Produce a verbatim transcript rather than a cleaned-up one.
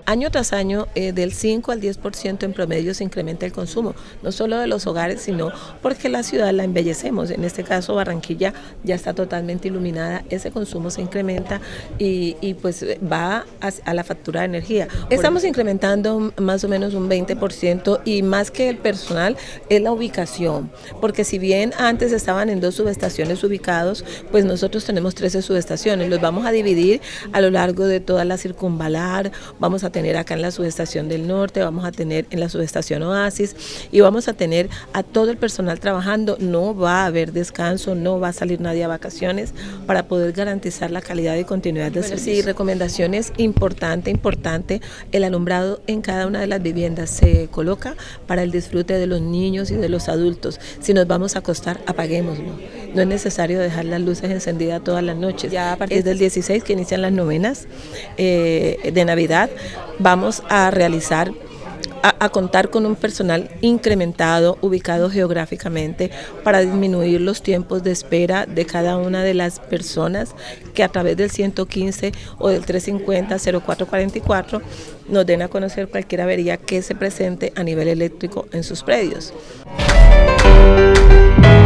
año tras año eh, del cinco al diez por ciento en promedio se incrementa el consumo, no solo de los hogares, sino porque la ciudad la embellecemos. En este caso Barranquilla ya está totalmente iluminada, ese consumo se incrementa y, y pues va a, a la factura de energía. Estamos incrementando más o menos un veinte por ciento y más que el personal es la ubicación, porque si bien antes estaban en dos subestaciones ubicados, pues nosotros tenemos trece subestaciones, los vamos a dividir a lo largo de toda la circunvalar, vamos a tener acá en la subestación del norte, vamos a tener en la subestación Oasis y vamos a tener a todo el personal trabajando, no va a haber descanso, no va a salir nadie a vacaciones para poder garantizar la calidad y continuidad del servicio. Sí, recomendaciones importante, importante, el alumbrado en cada una de las viviendas se coloca para el disfrute de los niños y de los adultos. Si nos vamos a acostar, apaguémoslo. No es necesario dejar las luces encendidas todas las noches. Ya a partir del dieciséis, que inician las novenas eh, de Navidad, vamos a realizar A, a contar con un personal incrementado, ubicado geográficamente para disminuir los tiempos de espera de cada una de las personas que a través del ciento quince o del trescientos cincuenta cero cuatro cuarenta y cuatro nos den a conocer cualquier avería que se presente a nivel eléctrico en sus predios.